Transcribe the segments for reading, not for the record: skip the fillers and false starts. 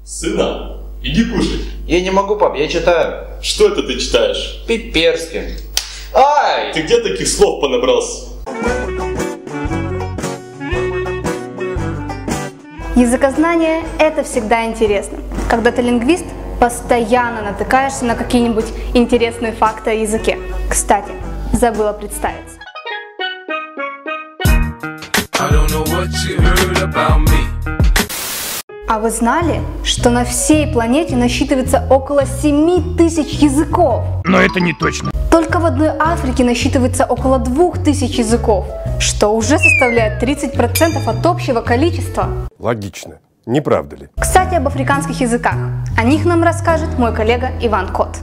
Сына, иди кушать. Я не могу, пап, я читаю. Что это ты читаешь? Пиперски. Ай! Ты где таких слов понабрался? Языкознание – это всегда интересно. Когда ты лингвист, постоянно натыкаешься на какие-нибудь интересные факты о языке. Кстати, забыла представиться. А вы знали, что на всей планете насчитывается около 7000 языков? Но это не точно. Только в одной Африке насчитывается около 2000 языков, что уже составляет 30% от общего количества. Логично, не правда ли? Кстати, об африканских языках. О них нам расскажет мой коллега Иван Кот.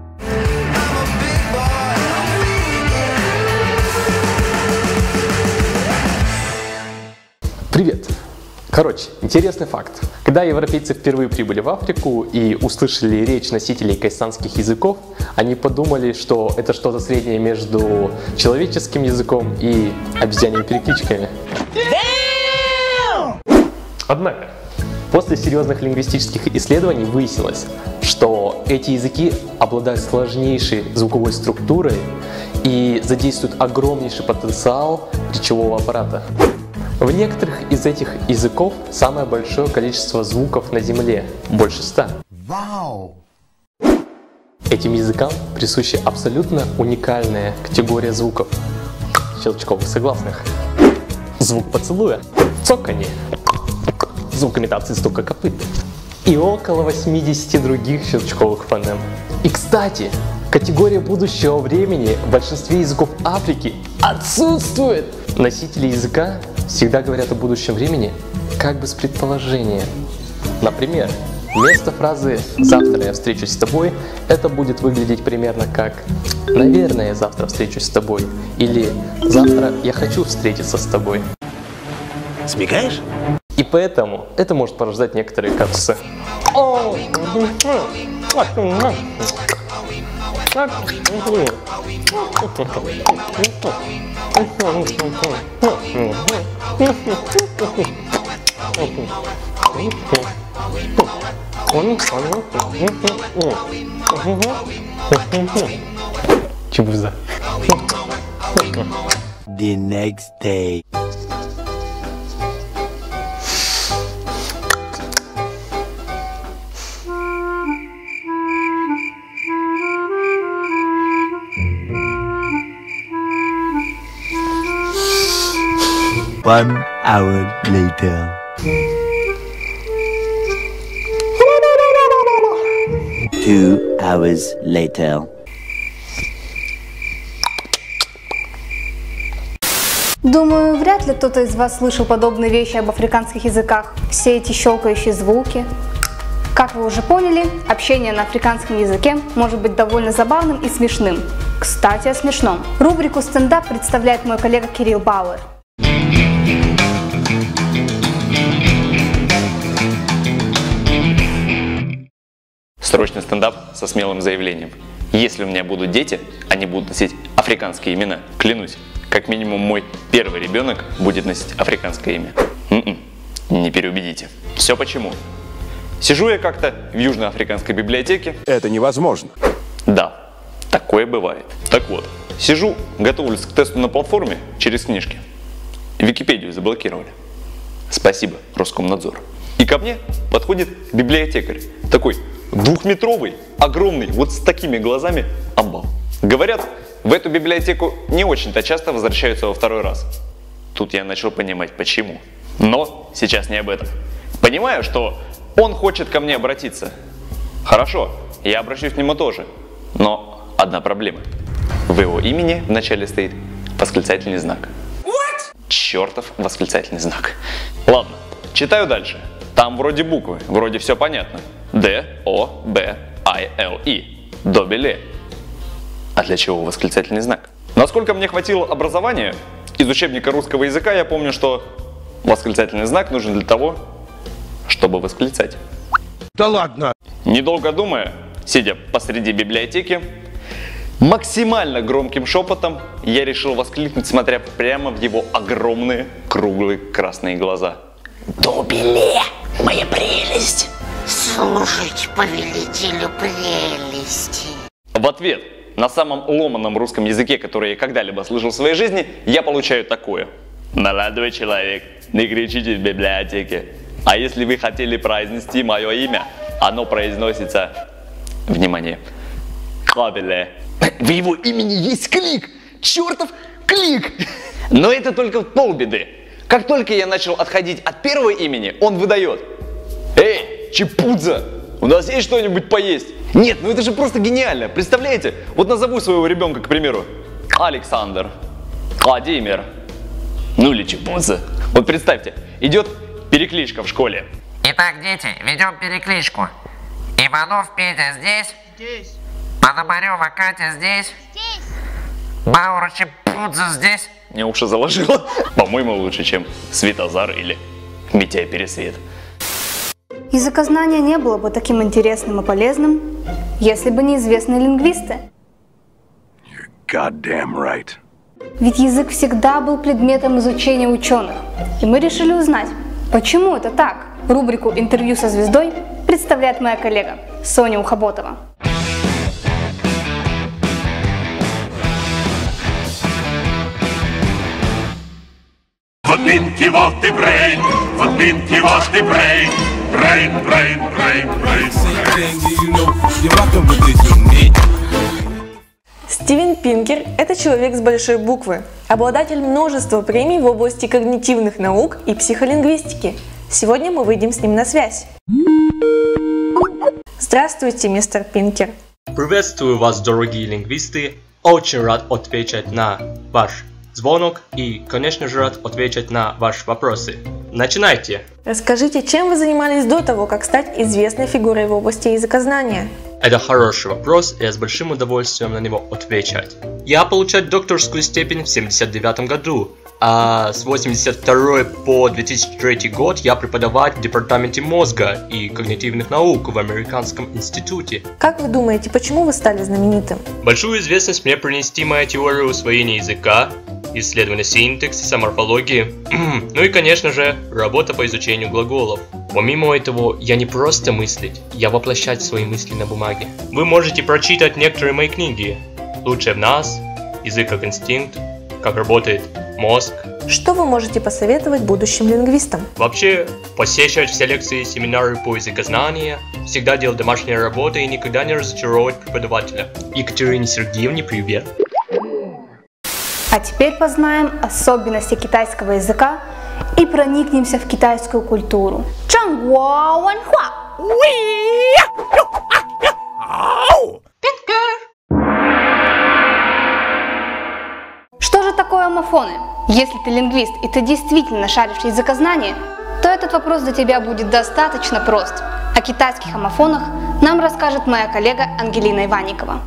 Привет! Короче, интересный факт. Когда европейцы впервые прибыли в Африку и услышали речь носителей кайсанских языков, они подумали, что это что-то среднее между человеческим языком и обезьяньими перекличками. Однако, после серьезных лингвистических исследований выяснилось, что эти языки обладают сложнейшей звуковой структурой и задействуют огромнейший потенциал речевого аппарата. В некоторых из этих языков самое большое количество звуков на Земле – больше 100. Вау! Этим языкам присуща абсолютно уникальная категория звуков – щелчковых согласных. Звук поцелуя – цоканье, звук имитации стука копыт и около 80 других щелчковых фонем. И, кстати, категория будущего времени в большинстве языков Африки отсутствует. Носители языка всегда говорят о будущем времени как бы с предположения. Например, вместо фразы «завтра я встречусь с тобой» это будет выглядеть примерно как «наверное, я завтра встречусь с тобой» или «завтра я хочу встретиться с тобой». Смекаешь? И поэтому это может порождать некоторые казусы. Чебуза. The next day. One hour later. Two hours later. Думаю, вряд ли кто-то из вас слышал подобные вещи об африканских языках. Все эти щелкающие звуки. Как вы уже поняли, общение на африканском языке может быть довольно забавным и смешным. Кстати, о смешном. Рубрику «Стендап» представляет мой коллега Кирилл Бауэр. Срочный стендап со смелым заявлением. Если у меня будут дети, они будут носить африканские имена. Клянусь, как минимум мой первый ребенок будет носить африканское имя. Не переубедите. Все почему? Сижу я как-то в Южноафриканской библиотеке. Это невозможно. Да, такое бывает. Так вот, сижу, готовлюсь к тесту на платформе через книжки. Википедию заблокировали. Спасибо, Роскомнадзор. И ко мне подходит библиотекарь. Такой двухметровый, огромный, вот с такими глазами амбал. Говорят, в эту библиотеку не очень-то часто возвращаются во второй раз. Тут я начал понимать, почему. Но сейчас не об этом. Понимаю, что он хочет ко мне обратиться. Хорошо, я обращусь к нему тоже. Но одна проблема. В его имени в начале стоит восклицательный знак. Чертов восклицательный знак. Ладно, читаю дальше. Там вроде буквы, вроде все понятно. D-O-B-I-L-E. Добеле. А для чего восклицательный знак? Насколько мне хватило образования из учебника русского языка, я помню, что восклицательный знак нужен для того, чтобы восклицать. Да ладно! Недолго думая, сидя посреди библиотеки, максимально громким шепотом я решил воскликнуть, смотря прямо в его огромные круглые красные глаза. Добеле, моя прелесть! служить повелителю прелести. В ответ на самом ломаном русском языке, который я когда-либо слышал в своей жизни, я получаю такое. Молодой человек, не кричите в библиотеке. А если вы хотели произнести мое имя, оно произносится, внимание, Кабеле. В его имени есть клик! Чертов клик! Но это только полбеды. Как только я начал отходить от первого имени, он выдает: «Эй, Чепудза, у нас есть что-нибудь поесть?» Нет, ну это же просто гениально. Представляете? Вот назову своего ребенка, к примеру, Александр, Владимир, ну или Чепудза. Вот представьте, идет перекличка в школе. Итак, дети, ведем перекличку. Иванов Петя здесь? Здесь. Пономарева Катя здесь? Здесь. Маура Чепудза здесь? Мне уши заложило. По-моему, лучше, чем Светозар или Митяй Пересвет. Языкознание не было бы таким интересным и полезным, если бы не известные лингвисты. Goddamn right. Ведь язык всегда был предметом изучения ученых. И мы решили узнать, почему это так. Рубрику «Интервью со звездой» представляет моя коллега Соня Ухоботова. Стивен Пинкер – это человек с большой буквы, обладатель множества премий в области когнитивных наук и психолингвистики. Сегодня мы выйдем с ним на связь. Здравствуйте, мистер Пинкер. Приветствую вас, дорогие лингвисты. Очень рад отвечать на ваш звонок и, конечно же, рад отвечать на ваши вопросы. Начинайте! Расскажите, чем вы занимались до того, как стать известной фигурой в области языкознания? Это хороший вопрос, и я с большим удовольствием на него отвечать. Я получил докторскую степень в 1979 году, а с 1982 по 2003 год я преподаватель в департаменте мозга и когнитивных наук в Американском институте. Как вы думаете, почему вы стали знаменитым? Большую известность мне принести моя теория усвоения языка, исследование синтаксиса, морфологии, ну и, конечно же, работа по изучению глаголов. Помимо этого, я не просто мыслить, я воплощать свои мысли на бумаге. Вы можете прочитать некоторые мои книги. «Лучшее в нас», «Язык как инстинкт», «Как работает мозг». Что вы можете посоветовать будущим лингвистам? Вообще, посещать все лекции и семинары по языкознанию, всегда делать домашние работы и никогда не разочаровывать преподавателя. Екатерине Сергеевне привет! А теперь познаем особенности китайского языка и проникнемся в китайскую культуру. Что же такое омофоны? Если ты лингвист и ты действительно шаришь в языкознании, то этот вопрос для тебя будет достаточно прост. О китайских омофонах нам расскажет моя коллега Ангелина Иванникова.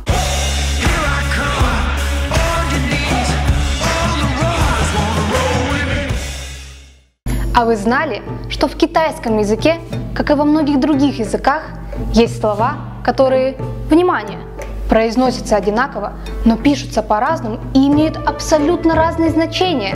А вы знали, что в китайском языке, как и во многих других языках, есть слова, которые, внимание, произносятся одинаково, но пишутся по-разному и имеют абсолютно разные значения?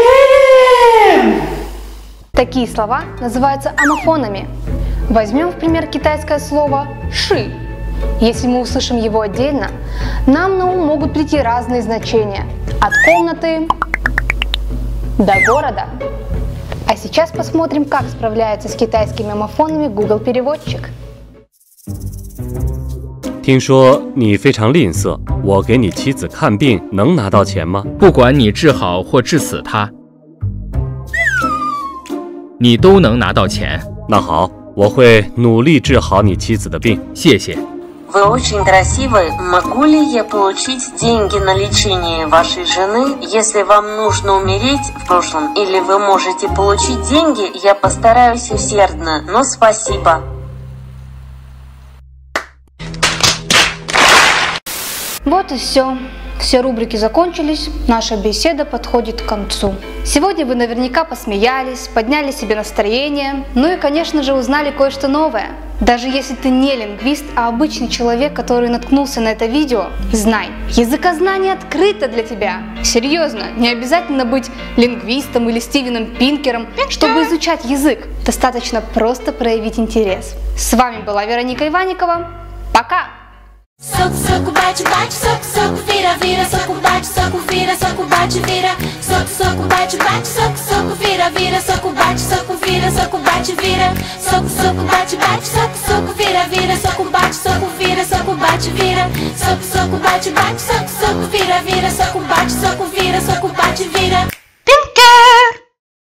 Такие слова называются омофонами. Возьмем в пример китайское слово «ши». Если мы услышим его отдельно, нам на ум могут прийти разные значения, от комнаты до города. А сейчас посмотрим, как справляется с китайскими омофонами Google переводчик. 听说你非常吝啬，我给你妻子看病能拿到钱吗？ 不管你治好或治死她，你都能拿到钱。 那好，我会努力治好你妻子的病。 谢谢。 Вы очень красивы. Могу ли я получить деньги на лечение вашей жены, если вам нужно умереть в прошлом? Или вы можете получить деньги? Я постараюсь усердно, но спасибо. Вот и все. Все рубрики закончились, наша беседа подходит к концу. Сегодня вы наверняка посмеялись, подняли себе настроение, ну и, конечно же, узнали кое-что новое. Даже если ты не лингвист, а обычный человек, который наткнулся на это видео, знай, языкознание открыто для тебя. Серьезно, не обязательно быть лингвистом или Стивеном Пинкером, чтобы изучать язык. Достаточно просто проявить интерес. С вами была Вероника Иванникова. Пока! Soco, soco, bate, bate, soco, soco, vira, vira, soco, bate, soco, vira, soco, bate, vira, soco, soco, bate, bate, soco, soco, vira, vira, soco, bate, soco, vira, soco, bate, vira, soco, soco, bate, bate, soco, soco, vira, vira, soco, bate, soco, vira, soco, bate, vira, soco, soco, bate, bate, soco, soco, vira, vira, soco, bate, soco, vira, soco, bate, vira.